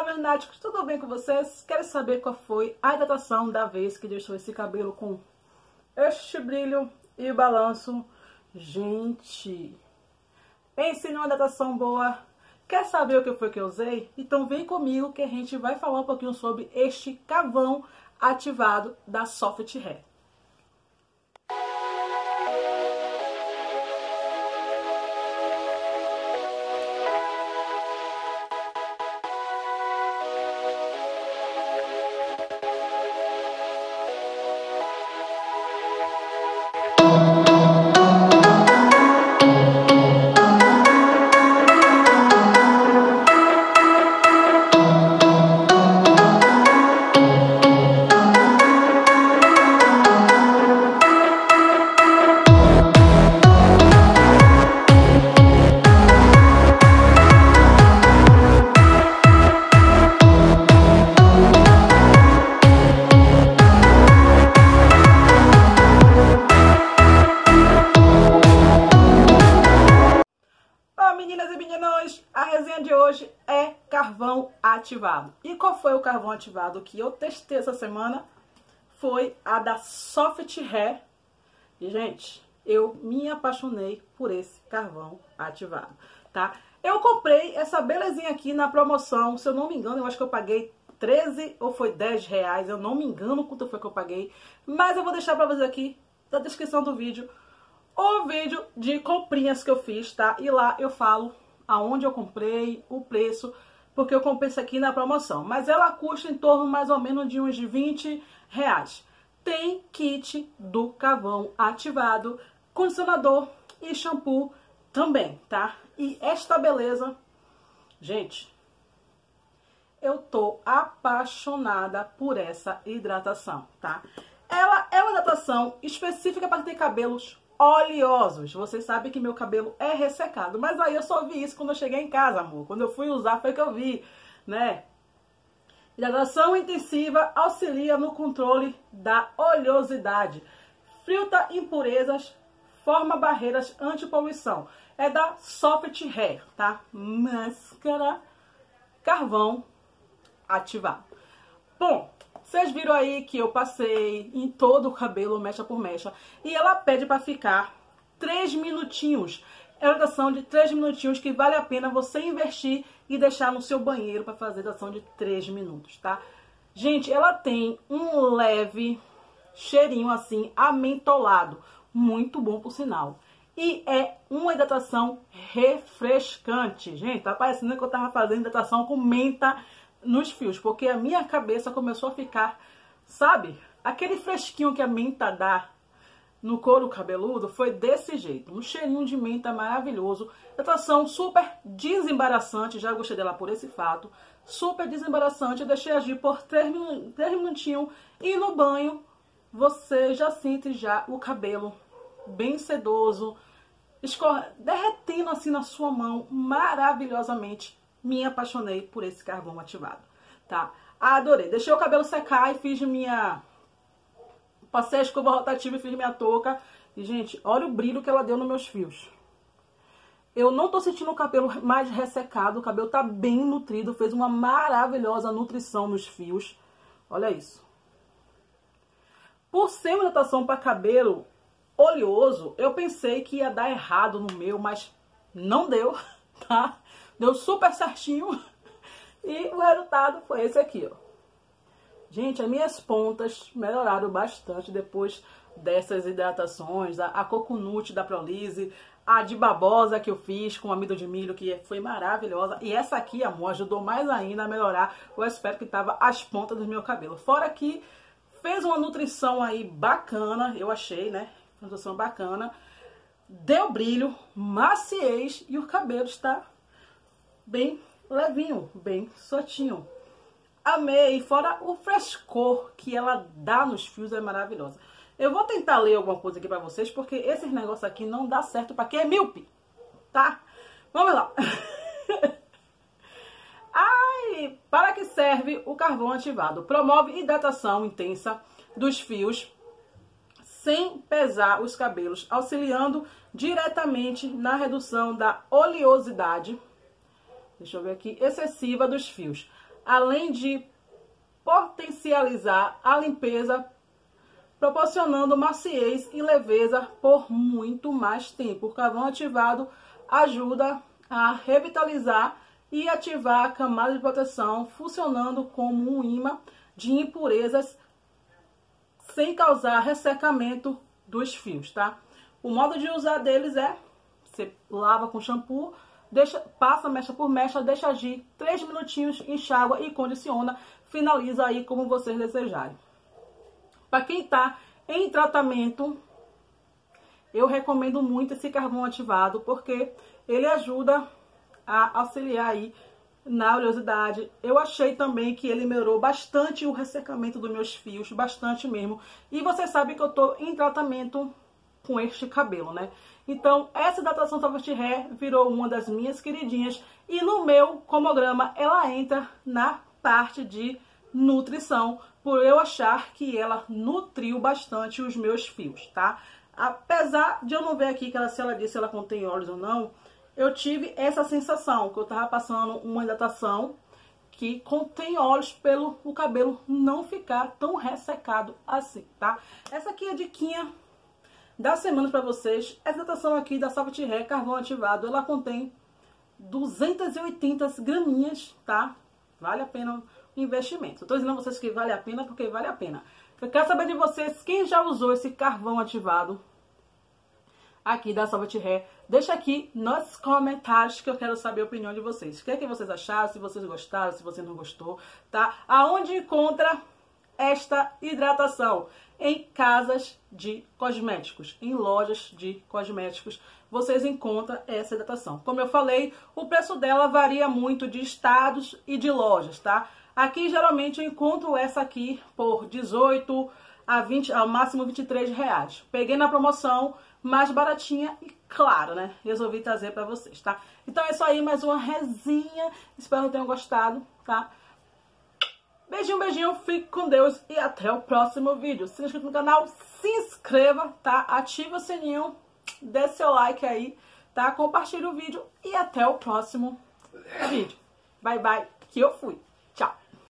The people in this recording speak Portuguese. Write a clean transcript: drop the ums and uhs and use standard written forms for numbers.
meus náticos, tudo bem com vocês? Quero saber qual foi a hidratação da vez que deixou esse cabelo com este brilho e balanço. Gente, pense numa hidratação boa. Quer saber o que foi que eu usei? Então vem comigo que a gente vai falar um pouquinho sobre este carvão ativado da Soft Hair. Meninas e meninos, a resenha de hoje é carvão ativado. E qual foi o carvão ativado que eu testei essa semana? Foi a da Soft Hair. E, gente, eu me apaixonei por esse carvão ativado, tá? Eu comprei essa belezinha aqui na promoção, se eu não me engano, eu acho que eu paguei 13 ou foi 10 reais, eu não me engano quanto foi que eu paguei. Mas eu vou deixar pra vocês aqui na descrição do vídeo o vídeo de comprinhas que eu fiz, tá? E lá eu falo aonde eu comprei, o preço, porque eu comprei isso aqui na promoção. Mas ela custa em torno mais ou menos de uns 20 reais. Tem kit do carvão ativado, condicionador e shampoo também, tá? E esta beleza, gente, eu tô apaixonada por essa hidratação, tá? Ela é uma hidratação específica para ter cabelos oleosos. Vocês sabem que meu cabelo é ressecado, mas aí eu só vi isso quando eu cheguei em casa, amor. Quando eu fui usar foi que eu vi, né? Hidratação intensiva auxilia no controle da oleosidade, filtra impurezas, forma barreiras anti-poluição. É da Soft Hair, tá? Máscara carvão ativado. Bom, vocês viram aí que eu passei em todo o cabelo, mecha por mecha. E ela pede para ficar 3 minutinhos. É uma hidratação de 3 minutinhos que vale a pena você investir e deixar no seu banheiro para fazer hidratação de 3 minutos, tá? Gente, ela tem um leve cheirinho assim, amentolado. Muito bom por sinal. E é uma hidratação refrescante. Gente, tá parecendo que eu tava fazendo hidratação com menta nos fios, porque a minha cabeça começou a ficar, sabe, aquele fresquinho que a menta dá no couro cabeludo, foi desse jeito, um cheirinho de menta maravilhoso, hidratação super desembaraçante, já gostei dela por esse fato, super desembaraçante, eu deixei agir por 3 minutinhos, e no banho você já sente já o cabelo bem sedoso, derretendo assim na sua mão, maravilhosamente. Me apaixonei por esse carvão ativado, tá? Adorei. Deixei o cabelo secar e fiz minha... Passei a escova rotativa e fiz minha touca. E, gente, olha o brilho que ela deu nos meus fios. Eu não tô sentindo o cabelo mais ressecado. O cabelo tá bem nutrido. Fez uma maravilhosa nutrição nos fios. Olha isso. Por ser uma hidratação para cabelo oleoso, eu pensei que ia dar errado no meu, mas não deu, tá? Deu super certinho e o resultado foi esse aqui, ó. Gente, as minhas pontas melhoraram bastante depois dessas hidratações. A coconut da Prolise, a de babosa que eu fiz com amido de milho, que foi maravilhosa. E essa aqui, amor, ajudou mais ainda a melhorar o aspecto que tava as pontas do meu cabelo. Fora que fez uma nutrição aí bacana, eu achei, né? Uma nutrição bacana. Deu brilho, maciez e o cabelo está bem levinho, bem soltinho. Amei, fora o frescor que ela dá nos fios, é maravilhosa. Eu vou tentar ler alguma coisa aqui pra vocês, porque esses negócios aqui não dá certo pra quem é míope, tá? Vamos lá. Ai, para que serve o carvão ativado? Promove hidratação intensa dos fios sem pesar os cabelos, auxiliando diretamente na redução da oleosidade, deixa eu ver aqui, excessiva dos fios. além de potencializar a limpeza, proporcionando maciez e leveza por muito mais tempo. O carvão ativado ajuda a revitalizar e ativar a camada de proteção, funcionando como um imã de impurezas sem causar ressecamento dos fios, tá? O modo de usar deles é: você lava com shampoo, passa mecha por mecha, deixa agir 3 minutinhos, enxágua e condiciona. Finaliza aí como vocês desejarem. Para quem está em tratamento, eu recomendo muito esse carvão ativado, porque ele ajuda a auxiliar aí na oleosidade. Eu achei também que ele melhorou bastante o ressecamento dos meus fios, bastante mesmo. E você sabe que eu tô em tratamento com este cabelo, né? Então, essa hidratação Soft Hair virou uma das minhas queridinhas. E no meu comograma, ela entra na parte de nutrição, por eu achar que ela nutriu bastante os meus fios, tá? Apesar de eu não ver aqui se ela disse se ela contém óleos ou não, eu tive essa sensação que eu tava passando uma hidratação que contém óleos pelo o cabelo não ficar tão ressecado assim, tá? Essa aqui é a diquinha da semana pra vocês. Essa hidratação aqui da Soft Hair Carvão Ativado, ela contém 280 graminhas, tá? Vale a pena o investimento. Eu tô dizendo a vocês que vale a pena porque vale a pena. Eu quero saber de vocês, quem já usou esse carvão ativado aqui da Soft Hair. Deixa aqui nos comentários que eu quero saber a opinião de vocês. O que é que vocês acharam, se vocês gostaram, se você não gostou, tá? Aonde encontra esta hidratação? Em casas de cosméticos, em lojas de cosméticos, vocês encontram essa hidratação. Como eu falei, o preço dela varia muito de estados e de lojas, tá? Aqui, geralmente, eu encontro essa aqui por 18 a 20, ao máximo 23 reais. Peguei na promoção, mais baratinha e claro, né? Resolvi trazer pra vocês, tá? Então é isso aí, mais uma resinha. Espero que tenham gostado, tá? Beijinho, beijinho, fique com Deus e até o próximo vídeo. Se inscreva no canal, se inscreva, tá? Ative o sininho, dê seu like aí, tá? Compartilhe o vídeo e até o próximo vídeo. Bye, bye, que eu fui. Tchau.